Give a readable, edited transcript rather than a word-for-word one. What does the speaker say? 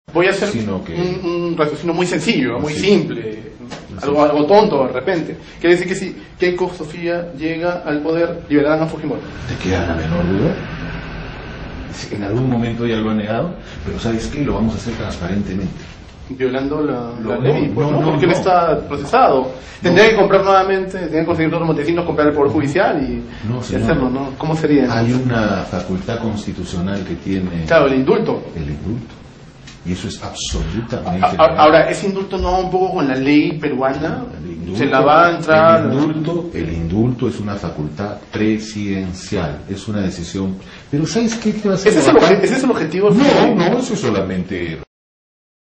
Voy a hacer sino que... un raciocinio muy sencillo, muy Sí. simple, algo tonto de repente. Quiere decir que si Keiko Sofía llega al poder, liberarán a Fujimori. ¿Te queda la menor duda? En algún momento ya lo ha negado, pero ¿sabes qué? Lo vamos a hacer transparentemente. Violando la No, ley, pues, no, porque él no. está procesado. Tendría que comprar nuevamente, tendría que conseguir otros montecinos, comprar el Poder Judicial y señor. hacerlo, ¿no? ¿Cómo sería? Hay una facultad constitucional que tiene Claro, el indulto. el indulto. Y eso es absolutamente legal. Ahora, ese indulto no va un poco con la ley peruana. El indulto- Se la va a entrar. El indulto es una facultad presidencial, es una decisión. Pero ¿sabes qué te va a hacer? ¿Ese es el objetivo? No, eso es solamente